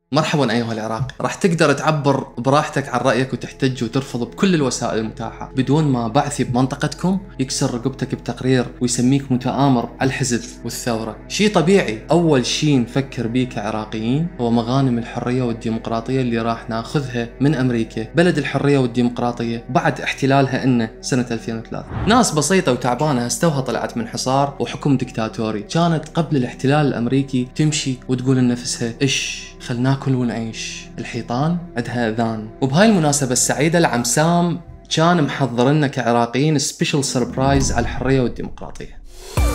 مرحبا أيها العراق، راح تقدر تعبر براحتك عن رأيك وتحتج وترفض بكل الوسائل المتاحة بدون ما بعثي بمنطقتكم يكسر رقبتك بتقرير ويسميك متآمر على الحزب والثورة. شيء طبيعي. أول شيء نفكر بيه كعراقيين هو مغانم الحرية والديمقراطية اللي راح ناخذها من أمريكا، بلد الحرية والديمقراطية، بعد احتلالها إنه سنة 2003. ناس بسيطة وتعبانة هستوها طلعت من حصار وحكم دكتاتوري، كانت قبل الاحتلال الأمريكي تمشي وتقول لنفسها خلنا ناكل ونعيش، الحيطان عندها اذان. وبهاي المناسبة السعيدة العم سام كان محضر لنا كعراقيين سبيشل سربرايز على الحرية والديمقراطية.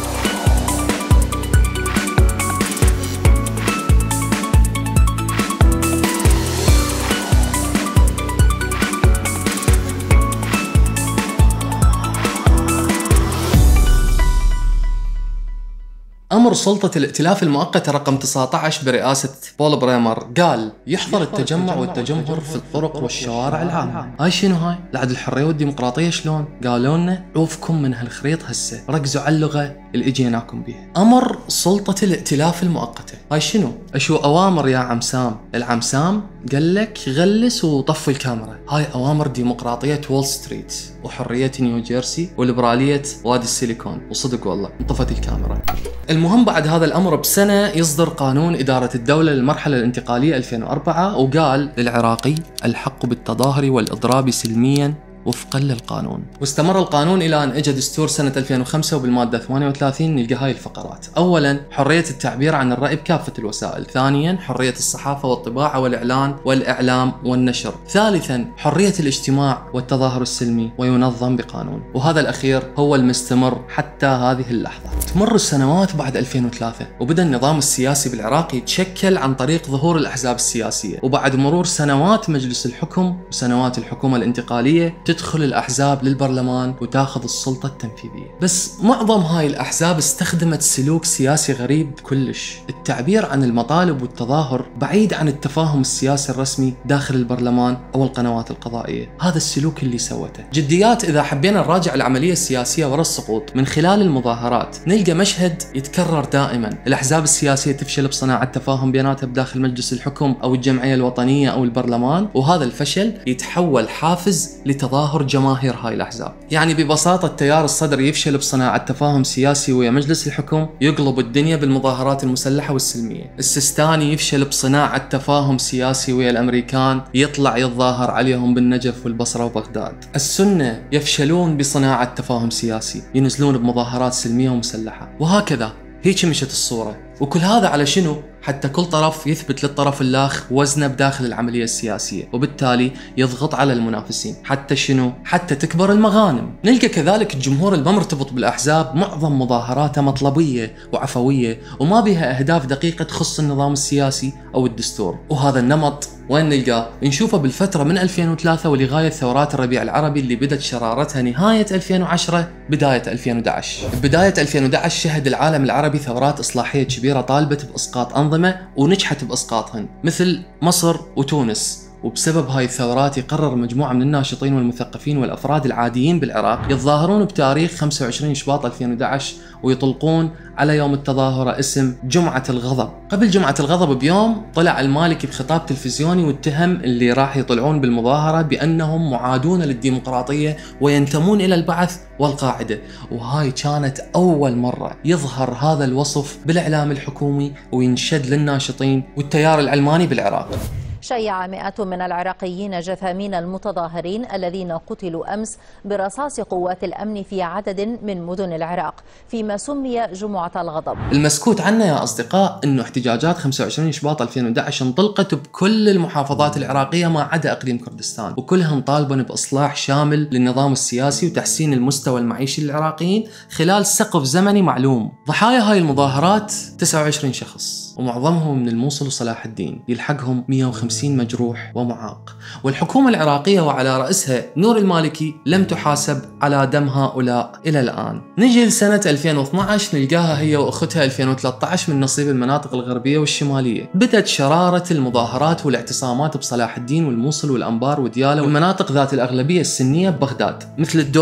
أمر سلطة الائتلاف المؤقتة رقم 19 برئاسة بول بريمر قال يحظر التجمع والتجمهر في الطرق والشوارع العامة. هاي شنو هاي؟ لعد الحرية والديمقراطية شلون؟ قالوا لنا عوفكم من هالخريط هسه، ركزوا على اللغة اللي اجيناكم بيها. أمر سلطة الائتلاف المؤقتة هاي شنو؟ أشو أوامر يا عم سام؟ العم سام قال لك غلس وطفي الكاميرا. هاي أوامر ديمقراطية وول ستريت وحرية نيوجيرسي وليبرالية وادي السيليكون، وصدق والله انطفت الكاميرا. المهم بعد هذا الأمر بسنة يصدر قانون إدارة الدولة للمرحلة الانتقالية 2004، وقال للعراقي الحق بالتظاهر والإضراب سلميا وفقا للقانون. واستمر القانون إلى أن اجى دستور سنة 2005 وبالمادة 38 نلقى هاي الفقرات. أولا حرية التعبير عن الرأي بكافة الوسائل. ثانيا حرية الصحافة والطباعة والإعلام والنشر. ثالثا حرية الاجتماع والتظاهر السلمي وينظم بقانون. وهذا الأخير هو المستمر حتى هذه اللحظة. تمر السنوات بعد 2003 وبدأ النظام السياسي بالعراق يتشكل عن طريق ظهور الأحزاب السياسية، وبعد مرور سنوات مجلس الحكم وسنوات الحكومة الانتقالية تدخل الأحزاب للبرلمان وتاخذ السلطة التنفيذية. بس معظم هاي الأحزاب استخدمت سلوك سياسي غريب كلش، التعبير عن المطالب والتظاهر بعيد عن التفاهم السياسي الرسمي داخل البرلمان أو القنوات القضائية. هذا السلوك اللي سوته جديات. إذا حبينا نراجع العملية السياسية وراء السقوط من خلال المظاهرات نلقى مشهد يتكرر دائما. الأحزاب السياسية تفشل بصناعة تفاهم بيناتها بداخل مجلس الحكم أو الجمعية الوطنية أو البرلمان، وهذا الفشل يتحول حافز لتظاهر جماهير هاي الأحزاب. يعني ببساطة التيار الصدري يفشل بصناعة تفاهم سياسي ويا مجلس الحكم يقلب الدنيا بالمظاهرات المسلحة والسلمية. السيستاني يفشل بصناعة تفاهم سياسي ويا الأمريكان يطلع يتظاهر عليهم بالنجف والبصرة وبغداد. السنة يفشلون بصناعة تفاهم سياسي ينزلون بمظاهرات سلمية ومسلحة. وهكذا هيك مشت الصورة. وكل هذا على شنو؟ حتى كل طرف يثبت للطرف الآخر وزنه بداخل العملية السياسية، وبالتالي يضغط على المنافسين. حتى شنو؟ حتى تكبر المغانم. نلقى كذلك الجمهور المرتبط بالأحزاب معظم مظاهراته مطلبية وعفوية وما بها أهداف دقيقة تخص النظام السياسي أو الدستور. وهذا النمط وين نلقاه؟ نشوفه بالفترة من 2003 ولغاية ثورات الربيع العربي اللي بدت شرارتها نهاية 2010 بداية 2011. بداية 2011 شهد العالم العربي ثورات إصلاحية كبيرة طالبت بإسقاط أنظمة ونجحت بإسقاطهن مثل مصر وتونس. وبسبب هاي الثورات يقرر مجموعة من الناشطين والمثقفين والأفراد العاديين بالعراق يتظاهرون بتاريخ 25 شباط 2011 ويطلقون على يوم التظاهرة اسم جمعة الغضب. قبل جمعة الغضب بيوم طلع المالكي بخطاب تلفزيوني واتهم اللي راح يطلعون بالمظاهرة بأنهم معادون للديمقراطية وينتمون إلى البعث والقاعدة. وهاي كانت أول مرة يظهر هذا الوصف بالإعلام الحكومي وينشد للناشطين والتيار العلماني بالعراق. شيع مئات من العراقيين جثامين المتظاهرين الذين قتلوا أمس برصاص قوات الأمن في عدد من مدن العراق فيما سمي جمعة الغضب. المسكوت عنه يا أصدقاء أنه احتجاجات 25 شباط 2011 انطلقت بكل المحافظات العراقية ما عدا أقليم كردستان، وكلهم طالبا بإصلاح شامل للنظام السياسي وتحسين المستوى المعيشي للعراقيين خلال سقف زمني معلوم. ضحايا هاي المظاهرات 29 شخص ومعظمهم من الموصل وصلاح الدين، يلحقهم 150 مجروح ومعاق. والحكومة العراقية وعلى رأسها نور المالكي لم تحاسب على دم هؤلاء إلى الآن. نجي لسنة 2012 نلقاها هي وأختها 2013 من نصيب المناطق الغربية والشمالية. بدأت شرارة المظاهرات والاعتصامات بصلاح الدين والموصل والأنبار وديالى والمناطق ذات الأغلبية السنية ببغداد مثل الدورة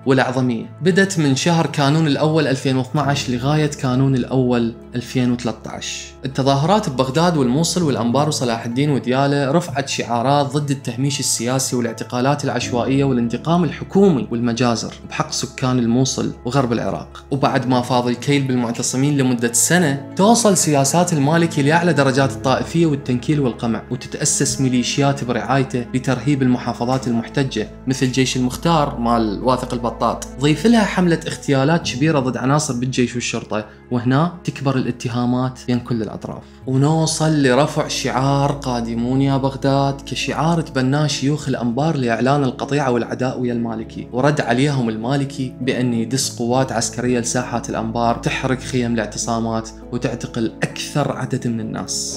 والأعظمية. بدت من شهر كانون الأول 2012 لغاية كانون الأول 2013. التظاهرات ببغداد والموصل والأنبار وصلاح الدين وديالى رفعت شعارات ضد التهميش السياسي والاعتقالات العشوائية والانتقام الحكومي والمجازر بحق سكان الموصل وغرب العراق. وبعد ما فاض الكيل بالمعتصمين لمدة سنة، توصل سياسات المالكي لأعلى درجات الطائفية والتنكيل والقمع، وتتأسس ميليشيات برعايته لترهيب المحافظات المحتجة مثل جيش المختار مال واثق البطاط. ضيف لها حملة اغتيالات كبيرة ضد عناصر بالجيش والشرطة، وهنا تكبر الاتهامات بين كل الأطراف. ونوصل لرفع شعار قادمون يا بغداد كشعار تبناه شيوخ الأنبار لإعلان القطيعة والعداء ويا المالكي، ورد عليهم المالكي بأن يدس قوات عسكرية لساحات الأنبار تحرق خيم الاعتصامات وتعتقل أكثر عدد من الناس.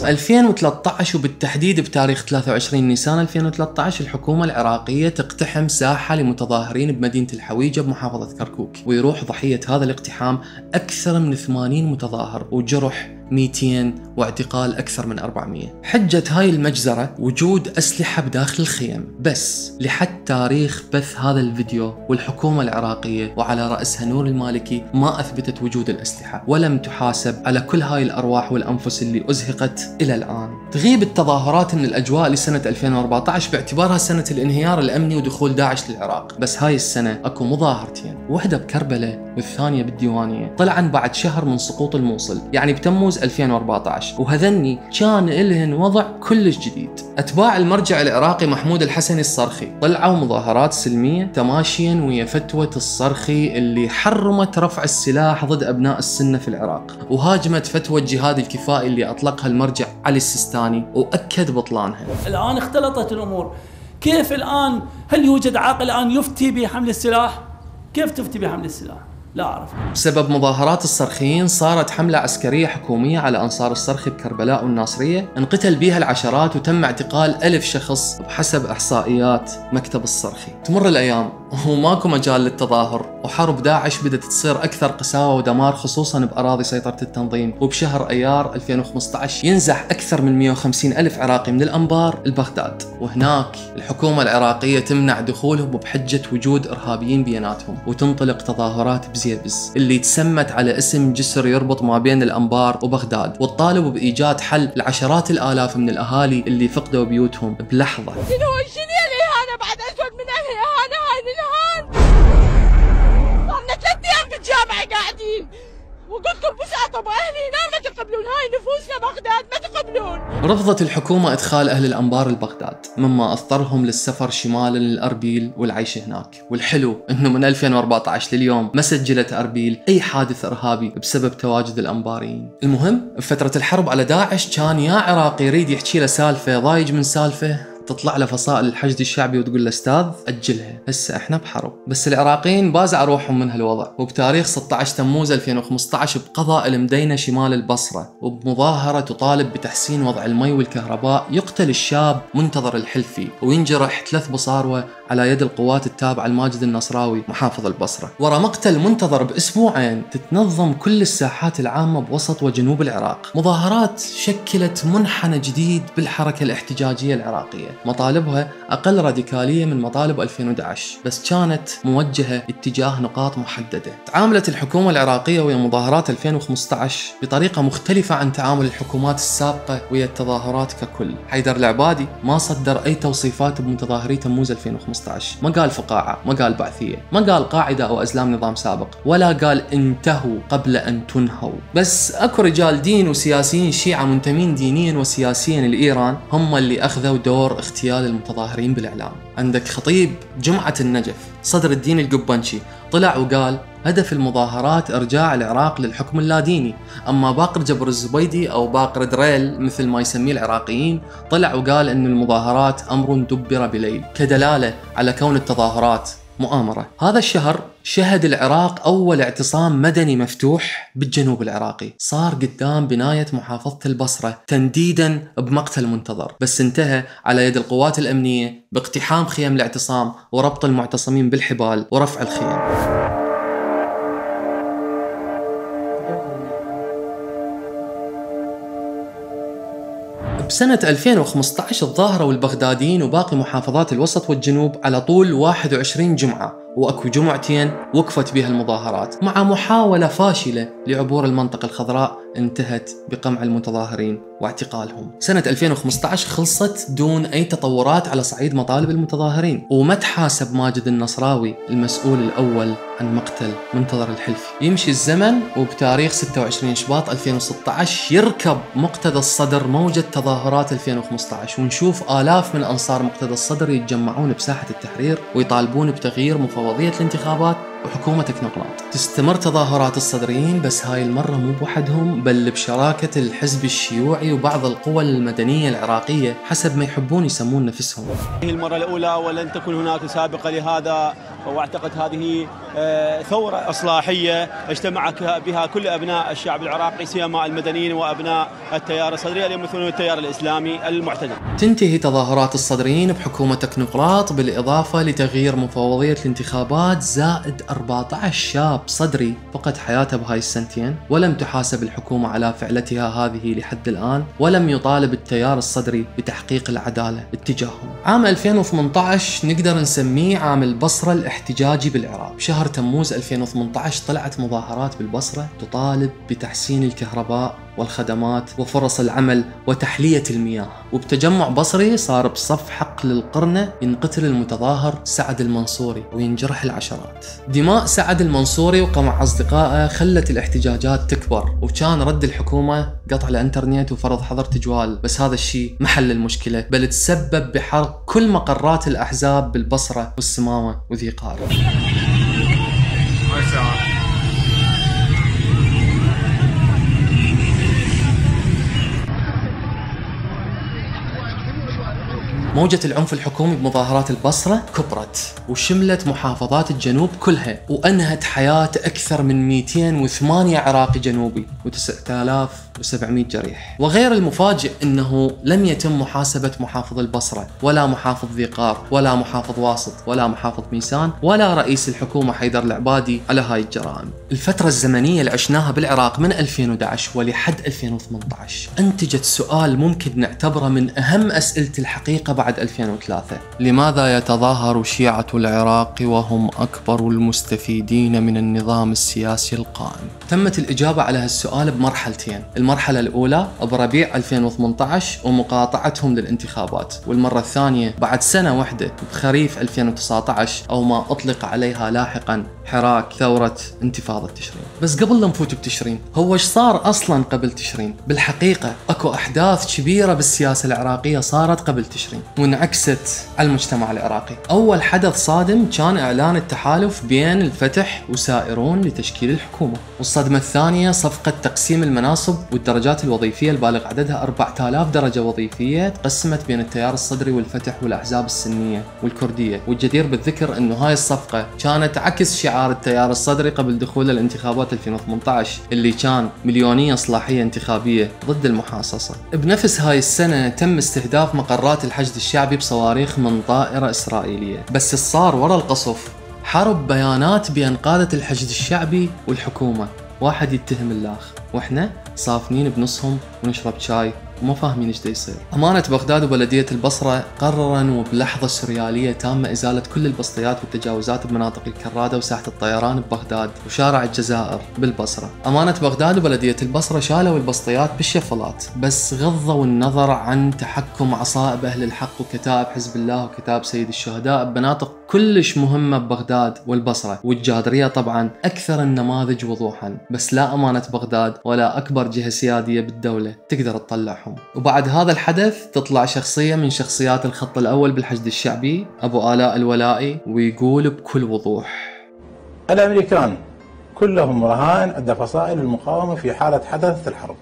2013 وبالتحديد بتاريخ 23 نيسان 2013 الحكومة العراقية تقتحم ساحة لمتظاهرين بمدينة الحويجة بمحافظة كركوك، ويروح ضحية هذا الاقتحام أكثر من 80 متظاهر وجرح 200 واعتقال أكثر من 400. حجة هاي المجزرة وجود أسلحة بداخل الخيم، بس لحد تاريخ بث هذا الفيديو والحكومة العراقية وعلى رأسها نور المالكي ما أثبتت وجود الأسلحة ولم تحاسب على كل هاي الأرواح والأنفس اللي أزهقت إلى الآن. تغيب التظاهرات من الأجواء لسنة 2014 باعتبارها سنة الانهيار الأمني ودخول داعش للعراق، بس هاي السنة أكو مظاهرتين، واحدة بكربلاء والثانية بالديوانية، طلعن بعد شهر من سقوط الموصل، يعني بتموز 2014، وهذني كان إلهن وضع كلش جديد. أتباع المرجع العراقي محمود الحسني الصرخي طلعوا مظاهرات سلمية تماشيا ويا فتوى الصرخي اللي حرمت رفع السلاح ضد أبناء السنة في العراق، وهاجمت فتوى الجهاد الكفائي اللي أطلقها المرجع علي السيستاني وأكد بطلانها. الآن اختلطت الأمور. كيف الآن؟ هل يوجد عاقل الآن يفتي بحمل السلاح؟ كيف تفتي بحمل السلاح؟ لا أعرف. بسبب مظاهرات الصرخيين صارت حملة عسكرية حكومية على أنصار الصرخي بكربلاء والناصرية، انقتل بيها العشرات وتم اعتقال 1000 شخص بحسب إحصائيات مكتب الصرخي. تمر الأيام وماكو مجال للتظاهر، وحرب داعش بدأت تصير أكثر قساوة ودمار خصوصا بأراضي سيطرة التنظيم، وبشهر أيار 2015 ينزح أكثر من 150 ألف عراقي من الأنبار لبغداد، وهناك الحكومة العراقية تمنع دخولهم بحجة وجود إرهابيين بيناتهم، وتنطلق تظاهرات بزيبز اللي تسمت على اسم جسر يربط ما بين الأنبار وبغداد، وتطالب بإيجاد حل لعشرات الآلاف من الأهالي اللي فقدوا بيوتهم بلحظة. شنو الإهانة بعد أسود من الإهانة هاي الإهانة؟ صرنا 3 أيام في الجامعة قاعدين وقلت لكم بس أطب أهلي هنا ما تقبلون، هاي نفوسنا بغداد ما تقبلون. رفضت الحكومة إدخال أهل الأنبار لبغداد، مما أضطرهم للسفر شمالا للأربيل والعيش هناك. والحلو إنه من 2014 لليوم ما سجلت أربيل أي حادث إرهابي بسبب تواجد الأنباريين. المهم بفترة الحرب على داعش كان يا عراقي يريد يحكي له سالفة ضايج من سالفة تطلع له فصائل الحشد الشعبي وتقول له استاذ اجلها، هسه احنا بحرب. بس العراقيين بازع روحهم من هالوضع، وبتاريخ 16 تموز 2015 بقضاء المدينة شمال البصرة وبمظاهرة تطالب بتحسين وضع المي والكهرباء يقتل الشاب منتظر الحلفي وينجرح 3 بصاروة على يد القوات التابعة لماجد النصراوي محافظ البصرة. ورا مقتل منتظر بأسبوعين تتنظم كل الساحات العامة بوسط وجنوب العراق مظاهرات شكلت منحنى جديد بالحركة الاحتجاجية العراقية، مطالبها أقل راديكالية من مطالب 2011 بس كانت موجهة اتجاه نقاط محددة. تعاملت الحكومة العراقية ويا مظاهرات 2015 بطريقة مختلفة عن تعامل الحكومات السابقة ويا التظاهرات ككل. حيدر العبادي ما صدر أي توصيفات بمتظاهري تموز 2015، ما قال فقاعة، ما قال بعثية، ما قال قاعدة أو أزلام نظام سابق، ولا قال انتهوا قبل أن تنهوا. بس أكو رجال دين وسياسيين شيعة منتمين دينيا وسياسيا لإيران هم اللي أخذوا دور اغتيال المتظاهرين بالإعلام. عندك خطيب جمعة النجف صدر الدين القبنشي طلع وقال هدف المظاهرات إرجاع العراق للحكم اللاديني، أما باقر جبر الزبيدي أو باقر دريل مثل ما يسميه العراقيين طلع وقال أن المظاهرات أمر دبر بليل، كدلالة على كون التظاهرات مؤامرة. هذا الشهر شهد العراق أول اعتصام مدني مفتوح بالجنوب العراقي، صار قدام بناية محافظة البصرة تنديدا بمقتل منتظر، بس انتهى على يد القوات الأمنية باقتحام خيام الاعتصام وربط المعتصمين بالحبال ورفع الخيام. بسنة 2015 تظاهروا البغداديين وباقي محافظات الوسط والجنوب على طول 21 جمعة وأكو جمعتين وقفت بها المظاهرات مع محاولة فاشلة لعبور المنطقة الخضراء انتهت بقمع المتظاهرين واعتقالهم. سنة 2015 خلصت دون أي تطورات على صعيد مطالب المتظاهرين، وما تحاسب ماجد النصراوي المسؤول الأول عن مقتل منتظر الحلفي. يمشي الزمن وبتاريخ 26 شباط 2016 يركب مقتدى الصدر موجة تظاهرات 2015، ونشوف آلاف من أنصار مقتدى الصدر يتجمعون بساحة التحرير ويطالبون بتغيير مفوضية الانتخابات وحكومة تكنوقراط. تستمر تظاهرات الصدريين، بس هاي المرة مو بوحدهم، بل بشراكة الحزب الشيوعي وبعض القوى المدنية العراقية حسب ما يحبون يسمون نفسهم. هي المرة الأولى ولن تكون هناك سابقة لهذا، واعتقد هذه ثورة إصلاحية اجتمع بها كل أبناء الشعب العراقي، سيما المدنيين وأبناء التيار الصدري اللي يمثلون التيار الإسلامي المعتدل. تنتهي تظاهرات الصدريين بحكومة تكنوقراط بالإضافة لتغيير مفوضية الانتخابات، زائد 14 شاب صدري فقد حياته بهاي السنتين، ولم تحاسب الحكومة على فعلتها هذه لحد الآن، ولم يطالب التيار الصدري بتحقيق العدالة اتجاههم. عام 2018 نقدر نسميه عام البصرة الاحتجاجي بالعراق. بشهر تموز 2018 طلعت مظاهرات بالبصرة تطالب بتحسين الكهرباء والخدمات وفرص العمل وتحلية المياه، وبتجمع بصري صار بصف حق للقرنة ينقتل المتظاهر سعد المنصوري وينجرح العشرات. دماء سعد المنصوري وقمع أصدقائه خلت الاحتجاجات تكبر، وكان رد الحكومة قطع الانترنت وفرض حظر تجوال، بس هذا الشيء ما حل المشكلة، بل تسبب بحرق كل مقرات الأحزاب بالبصرة والسماوة وذي قار. موجة العنف الحكومي بمظاهرات البصرة كبرت وشملت محافظات الجنوب كلها، وأنهت حياة أكثر من 208 عراقي جنوبي و9700 جريح. وغير المفاجئ أنه لم يتم محاسبة محافظ البصرة ولا محافظ ذي قار ولا محافظ واسط ولا محافظ ميسان ولا رئيس الحكومة حيدر العبادي على هاي الجرائم. الفترة الزمنية اللي عشناها بالعراق من 2011 ولحد 2018 أنتجت سؤال ممكن نعتبره من أهم أسئلة الحقيقة بعد 2003: لماذا يتظاهر شيعة العراق وهم أكبر المستفيدين من النظام السياسي القائم؟ تمت الإجابة على هالسؤال بمرحلتين. المرحلة الأولى بربيع 2018 ومقاطعتهم للانتخابات، والمرة الثانية بعد سنة واحدة بخريف 2019 أو ما أطلق عليها لاحقا حراك ثورة انتفاضة تشرين. بس قبل لا نفوت بتشرين، هو ايش صار أصلا قبل تشرين؟ بالحقيقة أكو أحداث كبيرة بالسياسة العراقية صارت قبل تشرين وانعكست على المجتمع العراقي. أول حدث صادم كان إعلان التحالف بين الفتح وسائرون لتشكيل الحكومة، والصدمة الثانية صفقة تقسيم المناصب والدرجات الوظيفية البالغ عددها 4000 درجة وظيفية تقسمت بين التيار الصدري والفتح والأحزاب السنية والكردية. والجدير بالذكر أنه هاي الصفقة كانت عكس شعار التيار الصدري قبل دخول الانتخابات 2018 اللي كان مليونية إصلاحية انتخابية ضد المحاصصة. بنفس هاي السنة تم استهداف مقرات الحشد الشعبي بصواريخ من طائرة إسرائيلية. بس الصار ورا القصف حرب بيانات بين قادة الحشد الشعبي والحكومة، واحد يتهم الآخر، واحنا صافنين بنصهم ونشرب شاي وما فاهمين ايش دا يصير. أمانة بغداد وبلدية البصرة قرروا وبلحظة سريالية تامة إزالة كل البسطيات والتجاوزات بمناطق الكرادة وساحة الطيران ببغداد وشارع الجزائر بالبصرة. أمانة بغداد وبلدية البصرة شالوا البسطيات بالشفلات، بس غضوا النظر عن تحكم عصائب أهل الحق وكتائب حزب الله وكتاب سيد الشهداء بمناطق كلش مهمة ببغداد والبصرة والجادرية طبعا أكثر النماذج وضوحا. بس لا أمانة بغداد ولا أكبر جهة سيادية بالدولة تقدر تطلعهم. وبعد هذا الحدث تطلع شخصية من شخصيات الخط الأول بالحشد الشعبي، أبو آلاء الولائي، ويقول بكل وضوح: الأمريكان كلهم رهائن عند فصائل المقاومة في حالة حدث الحرب،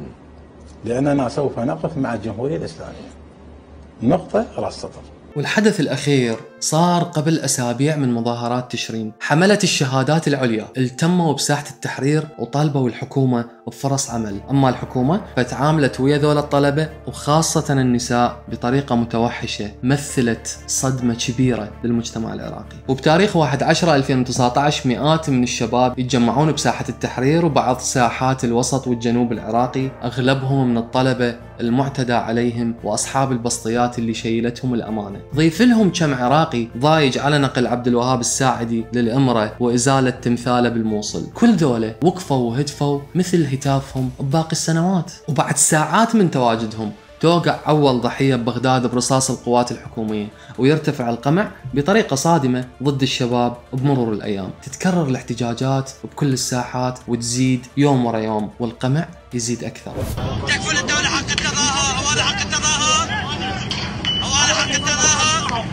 لأننا سوف نقف مع الجمهورية الإسلامية. نقطة على السطر. والحدث الأخير صار قبل أسابيع من مظاهرات تشرين. حملة الشهادات العليا التموا بساحة التحرير وطالبوا الحكومة بفرص عمل، أما الحكومة فتعاملت ويا ذول الطلبة وخاصة النساء بطريقة متوحشة مثلت صدمة كبيرة للمجتمع العراقي. وبتاريخ 1/10/2019 مئات من الشباب يتجمعون بساحة التحرير وبعض ساحات الوسط والجنوب العراقي، أغلبهم من الطلبة المعتدى عليهم وأصحاب البسطيات اللي شيلتهم الأمانة. ضيف لهم كم عراقي العراقي ضايج على نقل عبد الوهاب الساعدي للإمرة وإزالة تمثاله بالموصل. كل ذولا وقفوا وهتفوا مثل هتافهم بباقي السنوات. وبعد ساعات من تواجدهم توقع أول ضحية ببغداد برصاص القوات الحكومية، ويرتفع القمع بطريقة صادمة ضد الشباب. بمرور الأيام تتكرر الاحتجاجات بكل الساحات وتزيد يوم ورا يوم، والقمع يزيد أكثر. تكفل الدولة حق التظاهر، أولا حق التظاهر، أولا حق التظاهر.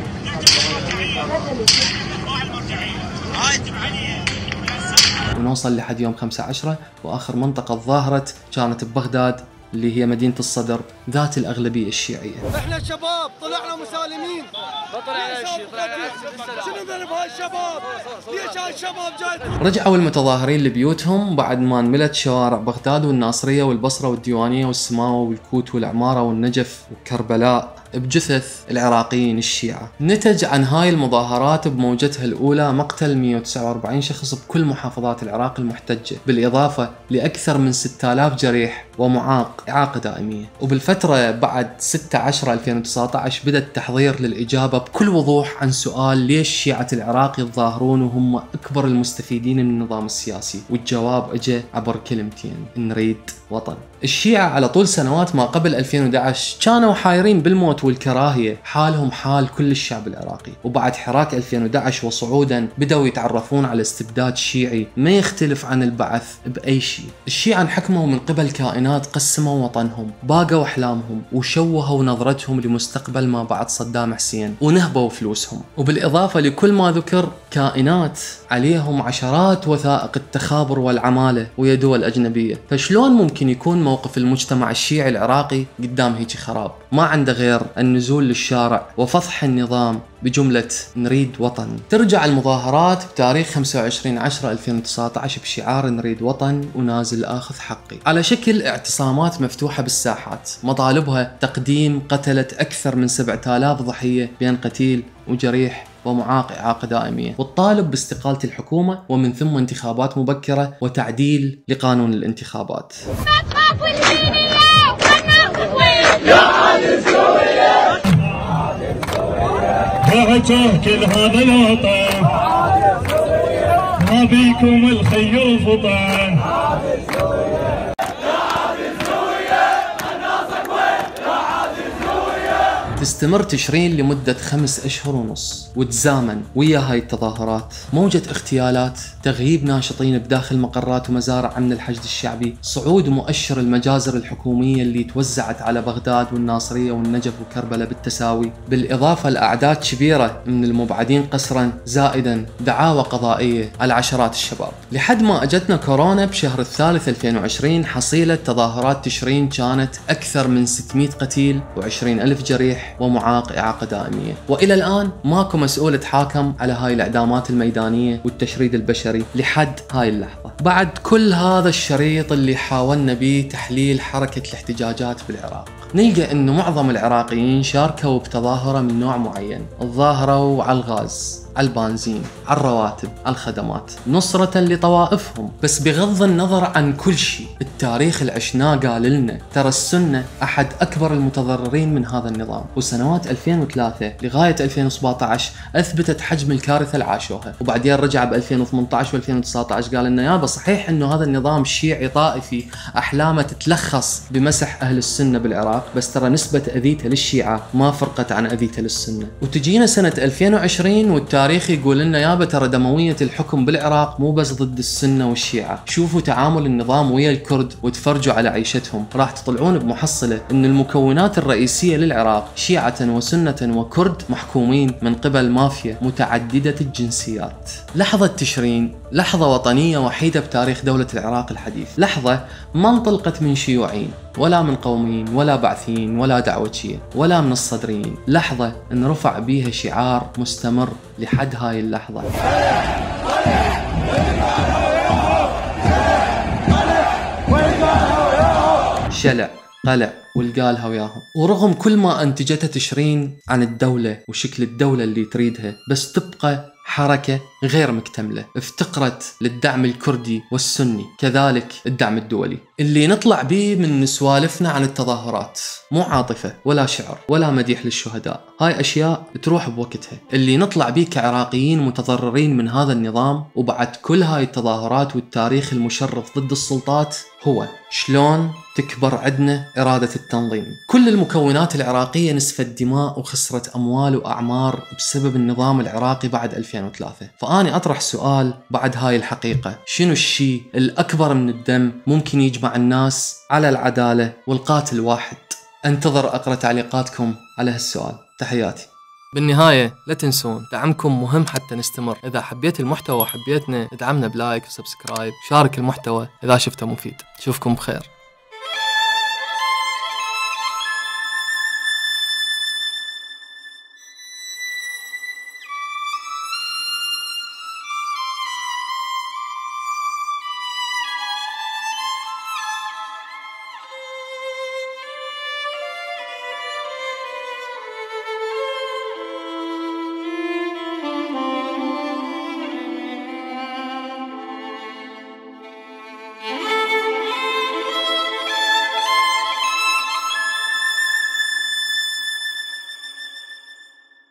ونوصل لحد يوم 15، وآخر منطقة ظاهرت كانت ببغداد اللي هي مدينة الصدر ذات الأغلبية الشيعية. احنا شباب طلعنا مسالمين. شنو ذنب هالشباب؟ ليش هالشباب جاي؟ رجعوا المتظاهرين لبيوتهم بعد ما انملت شوارع بغداد والناصرية والبصرة والديوانية والسماوة والكوت والعمارة والنجف وكربلاء بجثث العراقيين الشيعة. نتج عن هاي المظاهرات بموجتها الأولى مقتل 149 شخص بكل محافظات العراق المحتجة، بالإضافة لأكثر من 6000 جريح ومعاق إعاقة دائمية. وبالفترة بعد 6/10/2019 بدأ التحضير للإجابة بكل وضوح عن سؤال ليش شيعة العراق يتظاهرون وهم أكبر المستفيدين من النظام السياسي، والجواب أجى عبر كلمتين: نريد وطن. الشيعة على طول سنوات ما قبل 2011 كانوا حايرين بالموت والكراهية، حالهم حال كل الشعب العراقي. وبعد حراك 2011 وصعودا بدأوا يتعرفون على استبداد شيعي ما يختلف عن البعث بأي شيء. الشيعة انحكموا من قبل كائنات قسموا وطنهم، باقوا أحلامهم، وشوهوا نظرتهم لمستقبل ما بعد صدام حسين، ونهبوا فلوسهم. وبالإضافة لكل ما ذكر كائنات عليهم عشرات وثائق التخابر والعمالة ويا دول أجنبية. فشلون ممكن يكون موقف المجتمع الشيعي العراقي قدام هيك خراب؟ ما عنده غير النزول للشارع وفضح النظام بجملة نريد وطن. ترجع المظاهرات بتاريخ 25/10/2019 بشعار نريد وطن ونازل آخذ حقي، على شكل اعتصامات مفتوحة بالساحات، مطالبها تقديم قتلة أكثر من 7000 ضحية بين قتيل وجريح ومعاق إعاقة دائمية، والطالب باستقالة الحكومة ومن ثم انتخابات مبكرة وتعديل لقانون الانتخابات. كل هذا الوطن ما بيكم الخير فطن. تستمر تشرين لمدة 5 أشهر ونص، وتزامن ويا هاي التظاهرات موجة اغتيالات، تغييب ناشطين بداخل مقرات ومزارع أمن الحشد الشعبي، صعود مؤشر المجازر الحكومية اللي توزعت على بغداد والناصرية والنجف وكربلاء بالتساوي، بالإضافة لأعداد كبيرة من المبعدين قسرا، زائدا دعاوى قضائية على عشرات الشباب. لحد ما أجتنا كورونا بشهر الثالث 2020، حصيلة تظاهرات تشرين كانت أكثر من 600 قتيل و20,000 جريح ومعاق إعاقة دائمية. وإلى الآن ماكو مسؤول تحاكم على هاي الإعدامات الميدانية والتشريد البشري لحد هاي اللحظة. بعد كل هذا الشريط اللي حاولنا به تحليل حركة الاحتجاجات بالعراق، نلقى أنه معظم العراقيين شاركوا بتظاهرة من نوع معين، تظاهروا على الغاز، على البنزين، على الرواتب، على الخدمات، نصرة لطوائفهم. بس بغض النظر عن كل شيء، التاريخ اللي عشناه قال لنا ترى السنة أحد أكبر المتضررين من هذا النظام، وسنوات 2003 لغاية 2017 أثبتت حجم الكارثة اللي عاشوها. وبعدين رجع ب 2018 و2019 قال لنا يابا صحيح أنه هذا النظام شيعي طائفي أحلامه تتلخص بمسح أهل السنة بالعراق، بس ترى نسبة أذيته للشيعة ما فرقت عن أذيته للسنة. وتجينا سنة 2020 والتاريخ يقول لنا يابا ترى دموية الحكم بالعراق مو بس ضد السنة والشيعة، شوفوا تعامل النظام ويا الكرد وتفرجوا على عيشتهم، راح تطلعون بمحصلة أن المكونات الرئيسية للعراق شيعة وسنة وكرد محكومين من قبل مافيا متعددة الجنسيات. لحظة تشرين لحظة وطنية وحيدة بتاريخ دولة العراق الحديث، لحظة ما انطلقت من شيوعيين ولا من قوميين ولا بعثيين ولا دعوتشيين ولا من الصدريين، لحظة ان رفع بيها شعار مستمر لحد هاي اللحظة. شلع قلع والقالها وياهم. ورغم كل ما انتجته تشرين عن الدولة وشكل الدولة اللي تريدها، بس تبقى حركة غير مكتملة افتقرت للدعم الكردي والسني، كذلك الدعم الدولي. اللي نطلع بيه من سوالفنا عن التظاهرات مو عاطفة ولا شعر ولا مديح للشهداء، هاي أشياء تروح بوقتها. اللي نطلع بيه كعراقيين متضررين من هذا النظام وبعد كل هاي التظاهرات والتاريخ المشرف ضد السلطات هو شلون تكبر عندنا إرادة التنظيم. كل المكونات العراقية نسفت دماء وخسرت أموال وأعمار بسبب النظام العراقي بعد 2003. فأنا أطرح سؤال بعد هاي الحقيقة، شنو الشيء الأكبر من الدم ممكن يجمع الناس على العدالة والقاتل واحد؟ انتظر أقرأ تعليقاتكم على هالسؤال. تحياتي. بالنهاية لا تنسون دعمكم مهم حتى نستمر. إذا حبيت المحتوى وحبيتنا ادعمنا بلايك وسبسكرايب، شارك المحتوى إذا شفته مفيد. أشوفكم بخير.